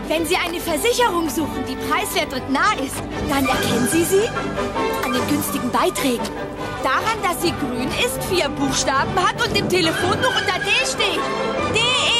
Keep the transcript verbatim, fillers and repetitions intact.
Wenn Sie eine Versicherung suchen, die preiswert und nah ist, dann erkennen Sie sie an den günstigen Beiträgen. Daran, dass sie grün ist, vier Buchstaben hat und im Telefonbuch unter D steht. D E